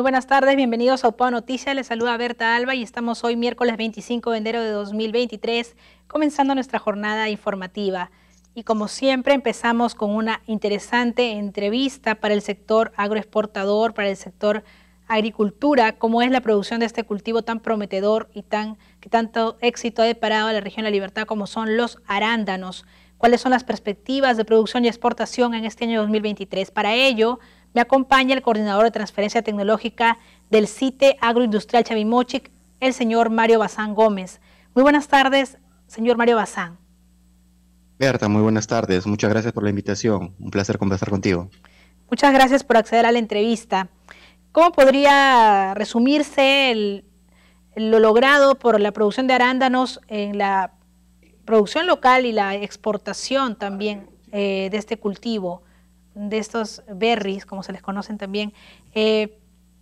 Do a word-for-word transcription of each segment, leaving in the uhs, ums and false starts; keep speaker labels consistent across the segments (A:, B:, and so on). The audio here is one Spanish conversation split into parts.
A: Muy buenas tardes, bienvenidos a UPAO Noticias, les saluda Berta Alba y estamos hoy miércoles veinticinco de enero de dos mil veintitrés, comenzando nuestra jornada informativa. Y como siempre empezamos con una interesante entrevista para el sector agroexportador, para el sector agricultura, cómo es la producción de este cultivo tan prometedor y tan, que tanto éxito ha deparado a la región La Libertad como son los arándanos. ¿Cuáles son las perspectivas de producción y exportación en este año dos mil veintitrés? Para ello, me acompaña el coordinador de transferencia tecnológica del CITE Agroindustrial Chavimochic, el señor Mario Bazán Gómez. Muy buenas tardes, señor Mario Bazán.
B: Berta, muy buenas tardes. Muchas gracias por la invitación. Un placer conversar contigo.
A: Muchas gracias por acceder a la entrevista. ¿Cómo podría resumirse el, lo logrado por la producción de arándanos en la producción local y la exportación también eh, de este cultivo, de estos berries, como se les conocen también, eh,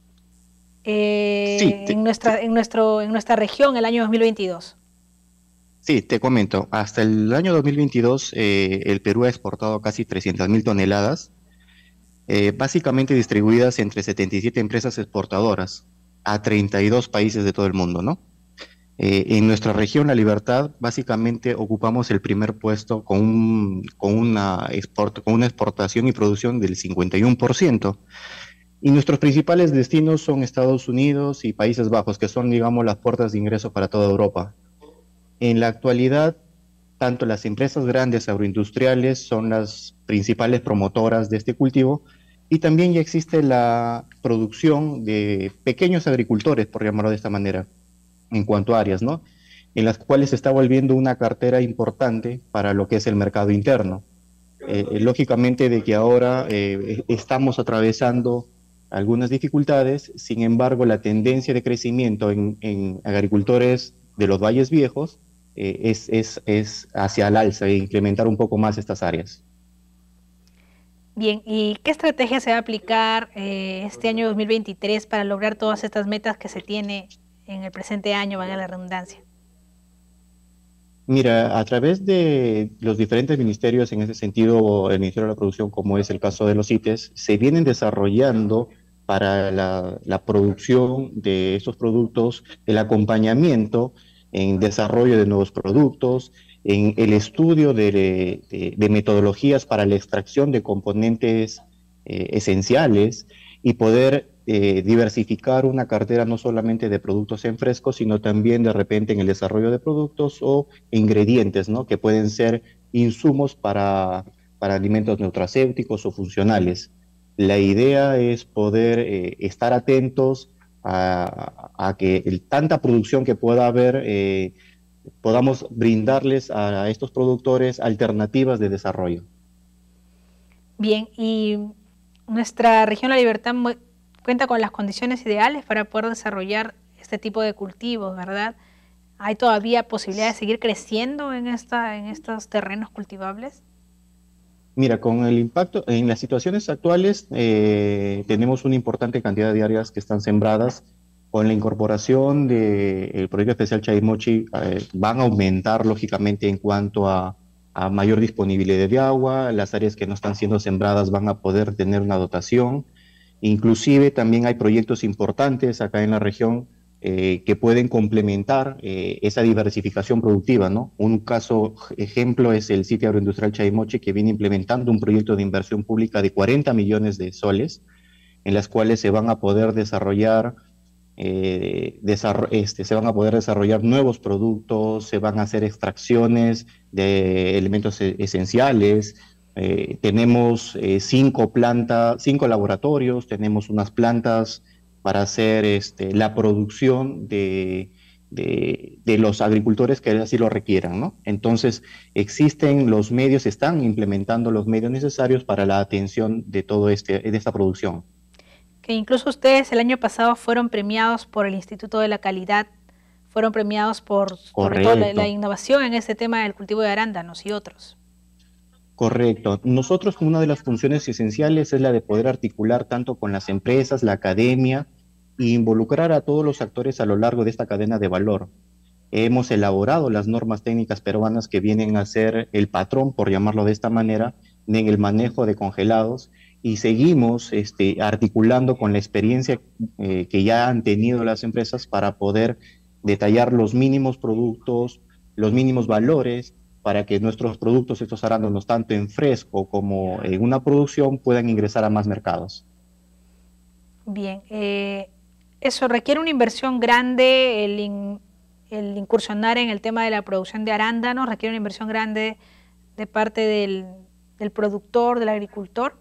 B: Sí,
A: eh, en,
B: te,
A: nuestra,
B: te-
A: en, nuestro, en nuestra región el año dos mil veintidós?
B: sí, te comento. Hasta el año dos mil veintidós, eh, el Perú ha exportado casi trescientas mil toneladas, eh, básicamente distribuidas entre setenta y siete empresas exportadoras a treinta y dos países de todo el mundo, ¿no? Eh, en nuestra región, La Libertad, básicamente ocupamos el primer puesto con, un- con una export- con una exportación y producción del cincuenta y uno por ciento. Y nuestros principales destinos son Estados Unidos y Países Bajos, que son, digamos, las puertas de ingreso para toda Europa. En la actualidad, tanto las empresas grandes agroindustriales son las principales promotoras de este cultivo y también ya existe la producción de pequeños agricultores, por llamarlo de esta manera, en cuanto a áreas, ¿no? En las cuales se está volviendo una cartera importante para lo que es el mercado interno. Eh, eh, lógicamente de que ahora eh, estamos atravesando algunas dificultades, sin embargo, la tendencia de crecimiento en, en agricultores de los valles viejos eh, es, es, es hacia el alza e implementar un poco más estas áreas.
A: Bien, ¿y qué estrategia se va a aplicar eh, este año dos mil veintitrés para lograr todas estas metas que se tiene en el presente año, valga la redundancia?
B: Mira, a través de los diferentes ministerios, en ese sentido, el Ministerio de la Producción, como es el caso de los CITES, se vienen desarrollando para la, la producción de estos productos, el acompañamiento en desarrollo de nuevos productos, en el estudio de, de- de metodologías para la extracción de componentes eh, esenciales y poder eh, diversificar una cartera no solamente de productos en fresco, sino también de repente en el desarrollo de productos o ingredientes, ¿no? Que pueden ser insumos para, para alimentos nutracéuticos o funcionales. La idea es poder eh, estar atentos a, a que el, tanta producción que pueda haber, eh, podamos brindarles a estos productores alternativas de desarrollo.
A: Bien, y nuestra región La Libertad mu- cuenta con las condiciones ideales para poder desarrollar este tipo de cultivos, ¿verdad? ¿Hay todavía posibilidad de seguir creciendo en, esta, en estos terrenos cultivables?
B: Mira, con el impacto en las situaciones actuales, eh, tenemos una importante cantidad de áreas que están sembradas. Con la incorporación del proyecto especial Chaimochi, eh, van a aumentar lógicamente en cuanto a, a mayor disponibilidad de agua. Las áreas que no están siendo sembradas van a poder tener una dotación. Inclusive también hay proyectos importantes acá en la región eh, que pueden complementar eh, esa diversificación productiva, ¿no? Un caso ejemplo es el sitio agroindustrial Chaimoche, que viene implementando un proyecto de inversión pública de cuarenta millones de soles, en las cuales se van a poder desarrollar, eh, desarro este, se van a poder desarrollar nuevos productos, se van a hacer extracciones de elementos e esenciales. Eh, tenemos eh, cinco plantas, cinco laboratorios, tenemos unas plantas para hacer este, la producción de, de, de, los agricultores que así lo requieran, ¿no? Entonces, existen los medios, se están implementando los medios necesarios para la atención de todo este, de esta producción.
A: Que incluso ustedes el año pasado fueron premiados por el Instituto de la Calidad, fueron premiados por sobre todo la, la
B: Correcto.
A: innovación en este tema del cultivo de arándanos y otros.
B: Correcto. Nosotros, una de las funciones esenciales es la de poder articular tanto con las empresas, la academia, e involucrar a todos los actores a lo largo de esta cadena de valor. Hemos elaborado las normas técnicas peruanas que vienen a ser el patrón, por llamarlo de esta manera, en el manejo de congelados y seguimos este, articulando con la experiencia eh, que ya han tenido las empresas para poder detallar los mínimos productos, los mínimos valores, para que nuestros productos, estos arándanos, tanto en fresco como en una producción, puedan ingresar a más mercados.
A: Bien, eh, eso requiere una inversión grande, el, in, el, incursionar en el tema de la producción de arándanos, requiere una inversión grande de parte del, del productor, del agricultor.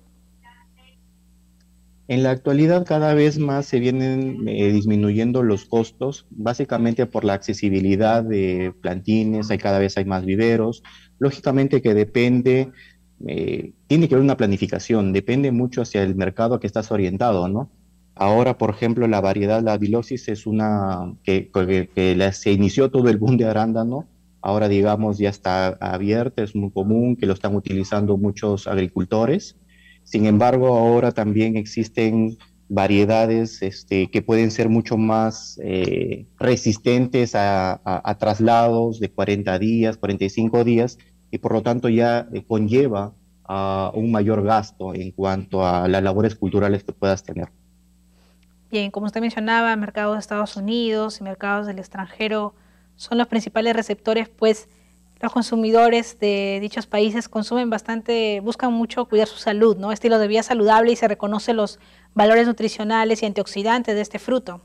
B: En la actualidad cada vez más se vienen eh, disminuyendo los costos, básicamente por la accesibilidad de plantines, hay cada vez hay más viveros. Lógicamente que depende, eh, tiene que haber una planificación, depende mucho hacia el mercado que estás orientado, ¿no? Ahora, por ejemplo, la variedad, la Biloxis es una que, que, que la- se inició todo el boom de arándano, ahora digamos ya está abierta, es muy común que lo están utilizando muchos agricultores. Sin embargo, ahora también existen variedades este, que pueden ser mucho más eh, resistentes a, a- a traslados de cuarenta días, cuarenta y cinco días, y por lo tanto ya eh, conlleva a un mayor gasto en cuanto a las labores culturales que puedas tener.
A: Bien, como usted mencionaba, mercados de Estados Unidos y mercados del extranjero son los principales receptores, pues los consumidores de dichos países consumen bastante, buscan mucho cuidar su salud, ¿no? Estilo de vida saludable y se reconoce los valores nutricionales y antioxidantes de este fruto.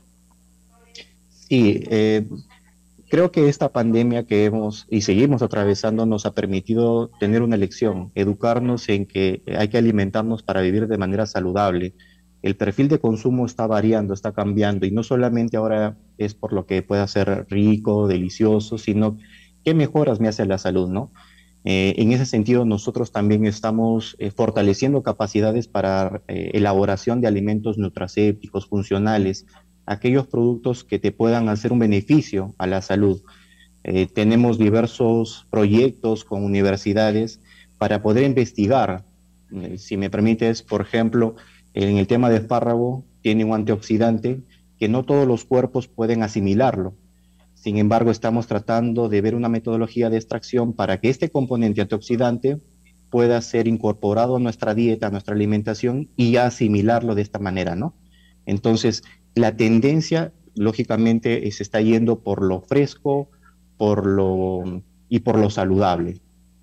B: Sí, eh, creo que esta pandemia que hemos y seguimos atravesando nos ha permitido tener una lección, educarnos en que hay que alimentarnos para vivir de manera saludable. El perfil de consumo está variando, está cambiando y no solamente ahora es por lo que pueda ser rico, delicioso, sino qué mejoras me hace la salud, ¿no? Eh, en ese sentido, nosotros también estamos eh, fortaleciendo capacidades para eh, elaboración de alimentos nutracépticos, funcionales, aquellos productos que te puedan hacer un beneficio a la salud. Eh, tenemos diversos proyectos con universidades para poder investigar. Eh, si me permites, por ejemplo, en el tema de espárrago, tiene un antioxidante que no todos los cuerpos pueden asimilarlo. Sin embargo, estamos tratando de ver una metodología de extracción para que este componente antioxidante pueda ser incorporado a nuestra dieta, a nuestra alimentación y asimilarlo de esta manera, ¿no? Entonces, la tendencia, lógicamente, se está yendo por lo fresco, por lo y por lo saludable.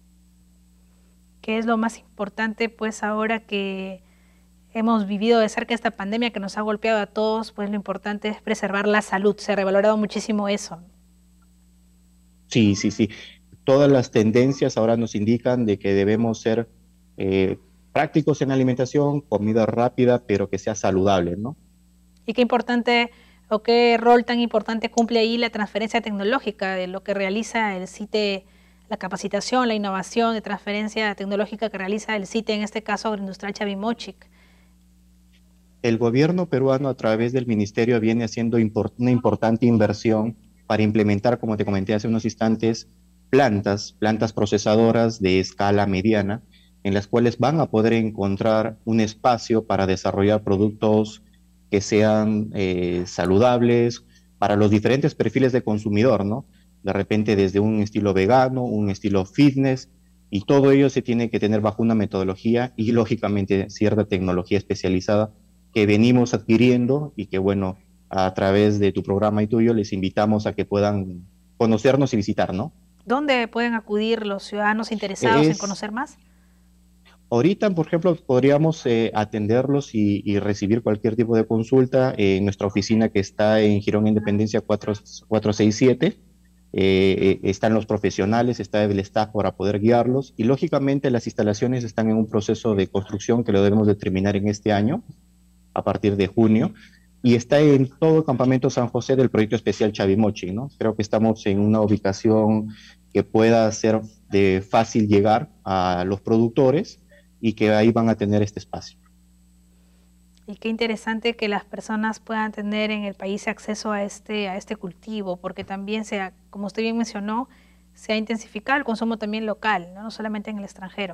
A: ¿Qué es lo más importante, pues ahora que hemos vivido de cerca esta pandemia que nos ha golpeado a todos? Pues lo importante es preservar la salud, se ha revalorado muchísimo eso.
B: Sí, sí, sí. Todas las tendencias ahora nos indican de que debemos ser eh, prácticos en la alimentación, comida rápida, pero que sea saludable, ¿no?
A: Y qué importante o qué rol tan importante cumple ahí la transferencia tecnológica de lo que realiza el C I T E, la capacitación, la innovación de transferencia tecnológica que realiza el C I T E, en este caso Agroindustrial Chavimochic.
B: El gobierno peruano a través del ministerio viene haciendo import una importante inversión para implementar, como te comenté hace unos instantes, plantas, plantas procesadoras de escala mediana, en las cuales van a poder encontrar un espacio para desarrollar productos que sean eh, saludables para los diferentes perfiles de consumidor, ¿no? De repente desde un estilo vegano, un estilo fitness, y todo ello se tiene que tener bajo una metodología y lógicamente cierta tecnología especializada que venimos adquiriendo y que, bueno, a través de tu programa y tuyo les invitamos a que puedan conocernos y visitar, ¿no?
A: ¿Dónde pueden acudir los ciudadanos interesados en
B: Es,
A: conocer más?
B: ahorita, por ejemplo, podríamos eh, atenderlos y, y, recibir cualquier tipo de consulta en nuestra oficina que está en Girón Independencia cuatro, cuatrocientos sesenta y siete. Eh, eh, están los profesionales, está el staff para poder guiarlos y lógicamente las instalaciones están en un proceso de construcción que lo debemos de terminar en este año a partir de junio, y está en todo el campamento San José del proyecto especial Chavimochi, ¿no? Creo que estamos en una ubicación que pueda ser de fácil llegar a los productores y que ahí van a tener este espacio.
A: Y qué interesante que las personas puedan tener en el país acceso a este, a este cultivo, porque también, se ha, como usted bien mencionó, se ha intensificado el consumo también local, no, no solamente en el extranjero.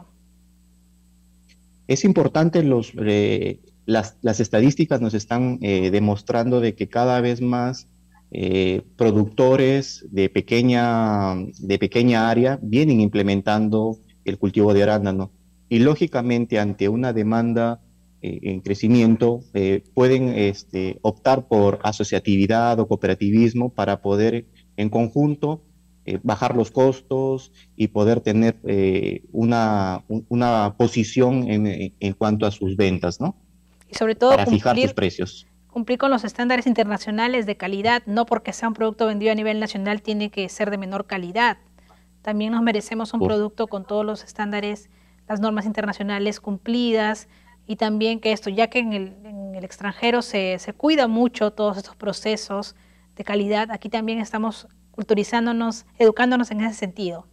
B: Es importante, los, eh, las, las, estadísticas nos están eh, demostrando de que cada vez más eh, productores de pequeña, de pequeña área vienen implementando el cultivo de arándano. Y lógicamente ante una demanda eh, en crecimiento eh, pueden este, optar por asociatividad o cooperativismo para poder en conjunto eh, bajar los costos y poder tener eh, una, una posición en, en cuanto a sus ventas, ¿no?
A: Y sobre todo
B: Para fijar sus
A: cumplir,
B: precios.
A: cumplir con los estándares internacionales de calidad, no porque sea un producto vendido a nivel nacional tiene que ser de menor calidad. También nos merecemos un
B: Por,
A: producto con todos los estándares, las normas internacionales cumplidas, y también que esto, ya que en el, en el extranjero se, se cuida mucho todos estos procesos de calidad, aquí también estamos culturizándonos, educándonos en ese sentido.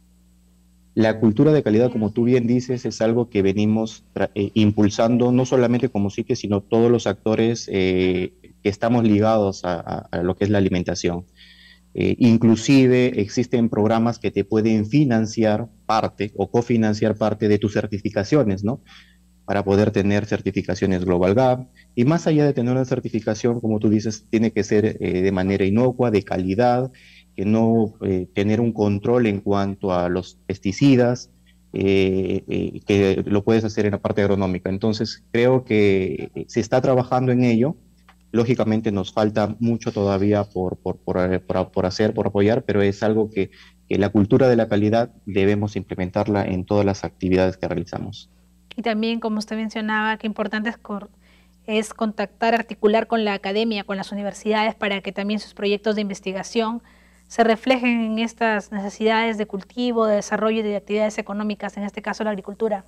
B: La cultura de calidad, como tú bien dices, es algo que venimos eh, impulsando no solamente como SICE, sino todos los actores eh, que estamos ligados a, a, a lo que es la alimentación. Eh, inclusive existen programas que te pueden financiar parte o cofinanciar parte de tus certificaciones, ¿no? Para poder tener certificaciones Global Gap. Y más allá de tener una certificación, como tú dices, tiene que ser eh, de manera inocua, de calidad, que no eh, tener un control en cuanto a los pesticidas, eh, eh, que lo puedes hacer en la parte agronómica. Entonces, creo que se está trabajando en ello. Lógicamente nos falta mucho todavía por, por, por, por, por hacer, por apoyar, pero es algo que, que la cultura de la calidad debemos implementarla en todas las actividades que realizamos.
A: Y también, como usted mencionaba, qué importante es, es contactar, articular con la academia, con las universidades, para que también sus proyectos de investigación se reflejen en estas necesidades de cultivo, de desarrollo y de actividades económicas, en este caso la agricultura.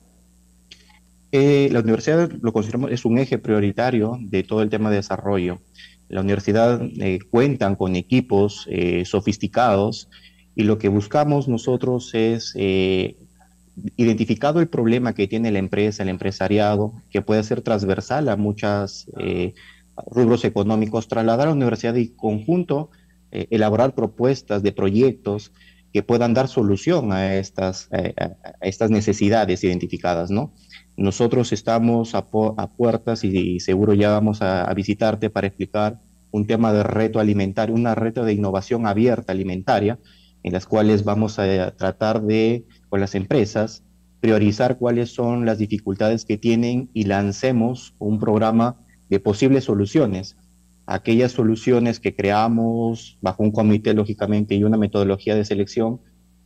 B: Eh, la universidad lo consideramos es un eje prioritario de todo el tema de desarrollo. La universidad eh, cuentan con equipos eh, sofisticados y lo que buscamos nosotros es, eh, identificado el problema que tiene la empresa, el empresariado, que puede ser transversal a muchos eh, rubros económicos, trasladar a la universidad y conjunto eh, elaborar propuestas de proyectos que puedan dar solución a estas, eh, a estas necesidades identificadas, ¿no? Nosotros estamos a, a puertas y, y seguro ya vamos a, a visitarte para explicar un tema de reto alimentario, una reto de innovación abierta alimentaria, en las cuales vamos a tratar de, con las empresas, priorizar cuáles son las dificultades que tienen y lancemos un programa de posibles soluciones. Aquellas soluciones que creamos bajo un comité, lógicamente, y una metodología de selección,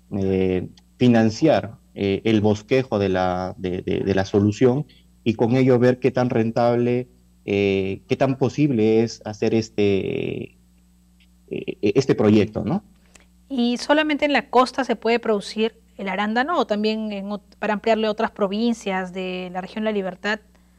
B: eh, financiar eh, el bosquejo de la, de, de, de la solución y con ello ver qué tan rentable, eh, qué tan posible es hacer este, eh, este proyecto, ¿no?
A: ¿Y solamente en la costa se puede producir el arándano o también en, para ampliarle a otras provincias de la región La Libertad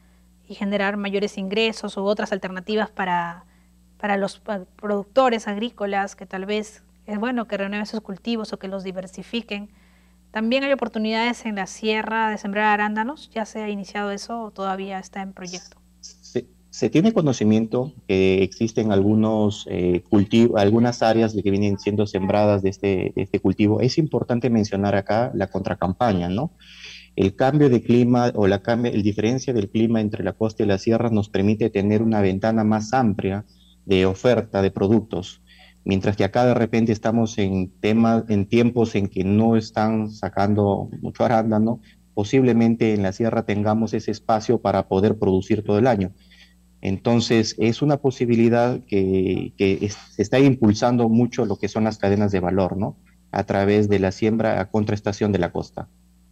A: y generar mayores ingresos u otras alternativas para, para los productores agrícolas que tal vez es bueno que renueven sus cultivos o que los diversifiquen? ¿También hay oportunidades en la sierra de sembrar arándanos? ¿Ya se ha iniciado eso o todavía está en proyecto?
B: Se, se tiene conocimiento que existen algunos eh, cultivos, algunas áreas de que vienen siendo sembradas de este, de este cultivo. Es importante mencionar acá la contracampaña, ¿no? El cambio de clima o la cambio, el diferencia del clima entre la costa y la sierra nos permite tener una ventana más amplia de oferta de productos. Mientras que acá de repente estamos en temas, en tiempos en que no están sacando mucho arándano, posiblemente en la sierra tengamos ese espacio para poder producir todo el año. Entonces, es una posibilidad que, que es, se está impulsando mucho lo que son las cadenas de valor, ¿no? A través de la siembra a contraestación de la costa.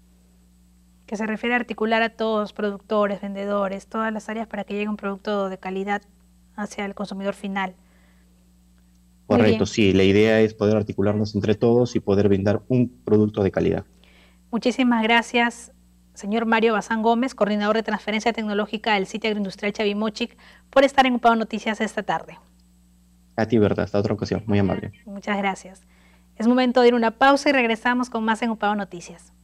A: Que se refiere a articular a todos, productores, vendedores, todas las áreas para que llegue un producto de calidad hacia el consumidor final.
B: Correcto, sí, la idea es poder articularnos entre todos y poder brindar un producto de calidad.
A: Muchísimas gracias, señor Mario Bazán Gómez, coordinador de transferencia tecnológica del sitio agroindustrial Chavimochic, por estar en UPAO Noticias esta tarde.
B: A ti, Berta, hasta otra ocasión, muy amable.
A: Muchas gracias. Es momento de ir a una pausa y regresamos con más en UPAO Noticias.